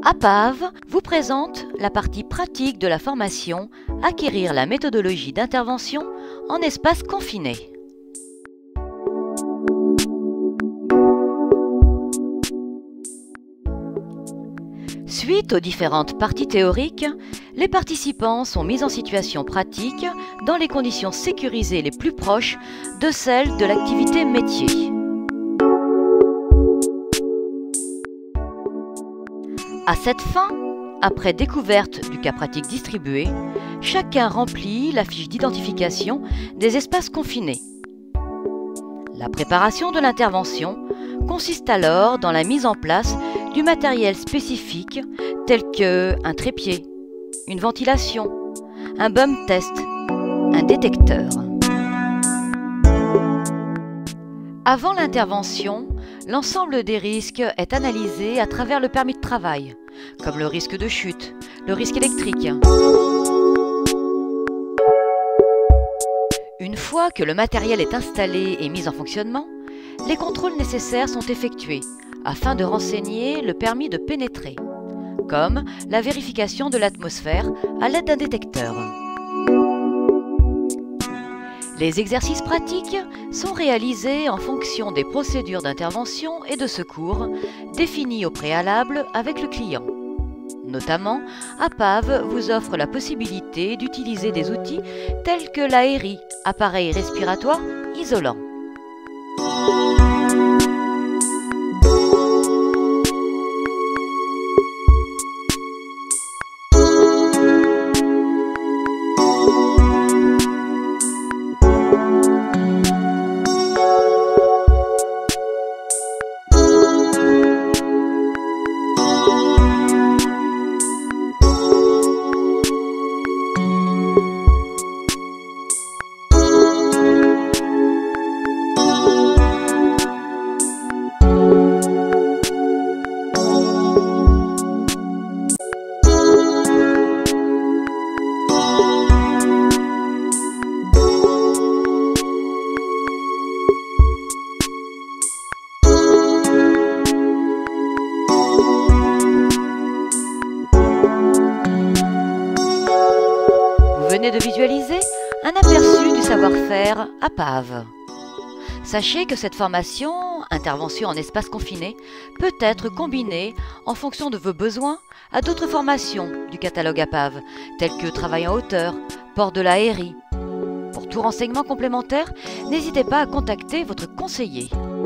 APAV vous présente la partie pratique de la formation « Acquérir la méthodologie d'intervention en espace confiné ». Suite aux différentes parties théoriques, les participants sont mis en situation pratique dans les conditions sécurisées les plus proches de celles de l'activité métier. À cette fin, après découverte du cas pratique distribué, chacun remplit la fiche d'identification des espaces confinés. La préparation de l'intervention consiste alors dans la mise en place du matériel spécifique tel qu'un trépied, une ventilation, un bump test, un détecteur. Avant l'intervention, l'ensemble des risques est analysé à travers le permis de travail, comme le risque de chute, le risque électrique. Une fois que le matériel est installé et mis en fonctionnement, les contrôles nécessaires sont effectués afin de renseigner le permis de pénétrer, comme la vérification de l'atmosphère à l'aide d'un détecteur. Les exercices pratiques sont réalisés en fonction des procédures d'intervention et de secours définies au préalable avec le client. Notamment, APAV vous offre la possibilité d'utiliser des outils tels que l'AERI, appareil respiratoire isolant. Venez de visualiser un aperçu du savoir-faire APAV. Sachez que cette formation, intervention en espace confiné, peut être combinée en fonction de vos besoins à d'autres formations du catalogue APAV, telles que travail en hauteur, port de l'AERI. Pour tout renseignement complémentaire, n'hésitez pas à contacter votre conseiller.